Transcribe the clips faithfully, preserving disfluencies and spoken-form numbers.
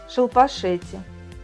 Шилпа Шетти.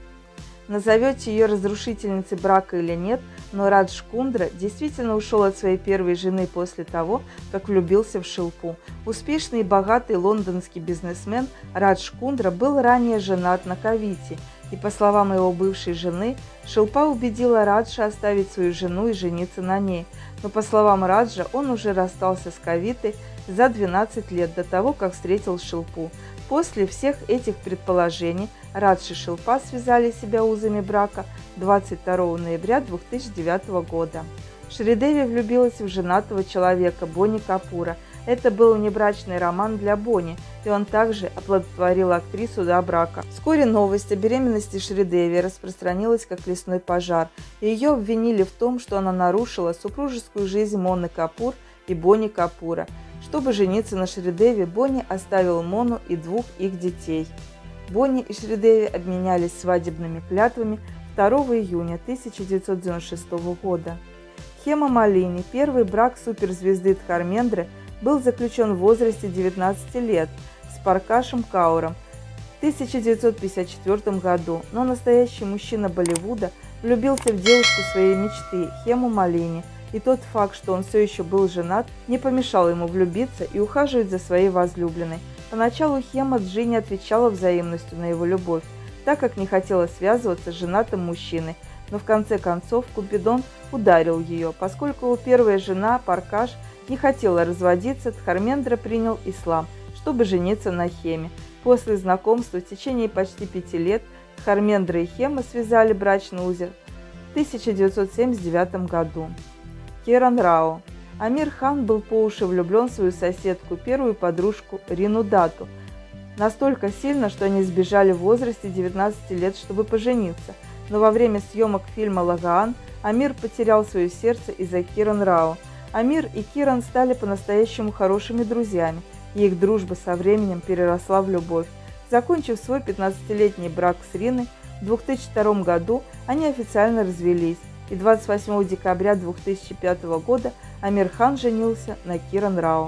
Назовете ее разрушительницей брака или нет, но Радж Кундра действительно ушел от своей первой жены после того, как влюбился в Шилпу. Успешный и богатый лондонский бизнесмен Радж Кундра был ранее женат на Кавите, и, по словам его бывшей жены, Шилпа убедила Раджа оставить свою жену и жениться на ней. Но, по словам Раджа, он уже расстался с Кавитой за двенадцать лет до того, как встретил Шилпу. После всех этих предположений Радж и Шилпа связали себя узами брака двадцать второго ноября две тысячи девятого года. Шридеви влюбилась в женатого человека Бони Капура. Это был внебрачный роман для Бони, и он также оплодотворил актрису до брака. Вскоре новость о беременности Шридеви распространилась как лесной пожар, и ее обвинили в том, что она нарушила супружескую жизнь Моны Капур и Бони Капура. Чтобы жениться на Шридеви, Бони оставил Мону и двух их детей. Бони и Шридеви обменялись свадебными клятвами второго июня тысяча девятьсот девяносто шестого года. Хема Малини, первый брак суперзвезды Дхармендры, был заключен в возрасте девятнадцати лет с Паркашем Кауром в тысяча девятьсот пятьдесят четвёртом году, но настоящий мужчина Болливуда влюбился в девушку своей мечты Хему Малини, и тот факт, что он все еще был женат, не помешал ему влюбиться и ухаживать за своей возлюбленной. Поначалу Хема Джи не отвечала взаимностью на его любовь, так как не хотела связываться с женатым мужчиной, но в конце концов Купидон ударил ее. Поскольку его первая жена Паркаш не хотела разводиться, Дхармендра принял ислам, чтобы жениться на Хеме. После знакомства в течение почти пяти лет Дхармендра и Хема связали брачный узел в тысяча девятьсот семьдесят девятом году. Киран Рао. Амир Хан был по уши влюблен в свою соседку, первую подружку Рину Датту, настолько сильно, что они сбежали в возрасте девятнадцати лет, чтобы пожениться. Но во время съемок фильма «Лагаан» Амир потерял свое сердце из-за Киран Рао. Амир и Киран стали по-настоящему хорошими друзьями, и их дружба со временем переросла в любовь. Закончив свой пятнадцатилетний брак с Риной, в две тысячи втором году они официально развелись, и двадцать восьмого декабря две тысячи пятого года Амир Хан женился на Киран Рао.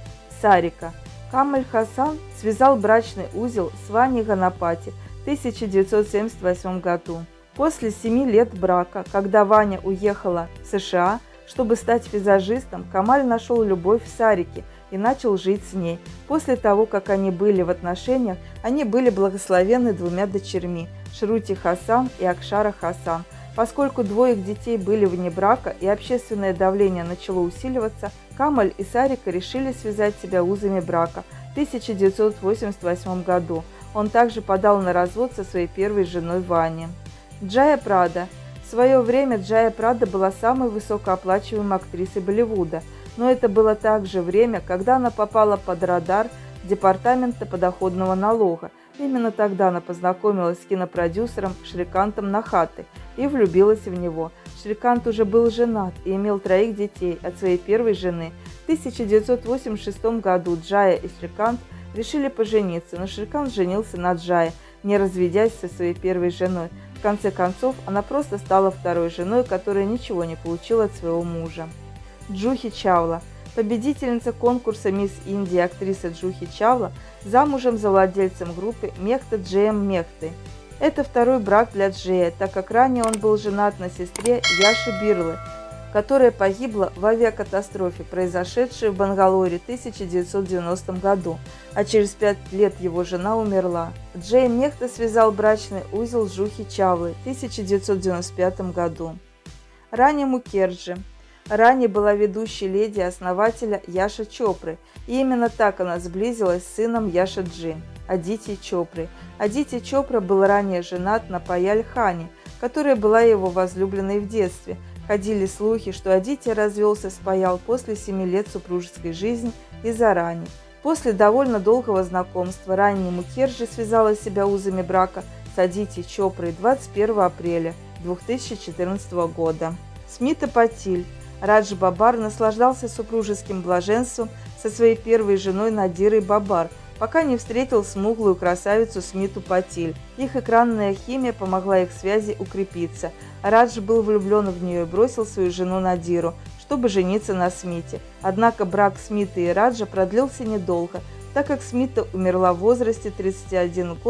Сарика. Камаль Хасан связал брачный узел с Вани Ганапати в тысяча девятьсот семьдесят восьмом году. После семи лет брака, когда Ваня уехала в США, чтобы стать визажистом, Камаль нашел любовь в Сарике и начал жить с ней. После того, как они были в отношениях, они были благословенны двумя дочерьми – Шрути Хасан и Акшара Хасан. Поскольку двое их детей были вне брака и общественное давление начало усиливаться, Камаль и Сарика решили связать себя узами брака в тысяча девятьсот восемьдесят восьмом году. Он также подал на развод со своей первой женой Вани. Джая Прада. В свое время Джая Прада была самой высокооплачиваемой актрисой Болливуда, но это было также время, когда она попала под радар Департамента подоходного налога. Именно тогда она познакомилась с кинопродюсером Шрикантом Нахатой и влюбилась в него. Шрикант уже был женат и имел троих детей от своей первой жены. В тысяча девятьсот восемьдесят шестом году Джая и Шрикант решили пожениться, но Шрикант женился на Джае, не разведясь со своей первой женой. В конце концов, она просто стала второй женой, которая ничего не получила от своего мужа. Джухи Чавла. Победительница конкурса «Мисс Индия» актриса Джухи Чавла замужем за владельцем группы Мехта Джеем Мехтой. Это второй брак для Джея, так как ранее он был женат на сестре Яши Бирлы, которая погибла в авиакатастрофе, произошедшей в Бангалоре в тысяча девятьсот девяностом году, а через пять лет его жена умерла. Джей Мехта связал брачный узел с Джухи Чавлой в тысяча девятьсот девяносто пятом году. Рани Мукерджи. Рани была ведущей леди основателя Яша Чопры, и именно так она сблизилась с сыном Яша Джи, Адити Чопры. Адити Чопра был ранее женат на Паяль Хани, которая была его возлюбленной в детстве. Ходили слухи, что Адити развелся с Паял после семи лет супружеской жизни из-за Рани. После довольно долгого знакомства Рани Мукерджи связала себя узами брака с Адити Чопрой двадцать первого апреля две тысячи четырнадцатого года. Смита Патиль. Радж Бабар наслаждался супружеским блаженством со своей первой женой Надирой Бабар, пока не встретил смуглую красавицу Смиту Патиль. Их экранная химия помогла их связи укрепиться. Радж был влюблен в нее и бросил свою жену Надиру, чтобы жениться на Смите. Однако брак Смиты и Раджа продлился недолго, так как Смита умерла в возрасте тридцати одного года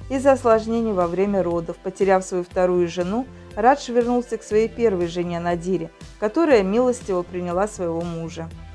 из-за осложнений во время родов. Потеряв свою вторую жену, Радж вернулся к своей первой жене Надире, которая милостиво приняла своего мужа.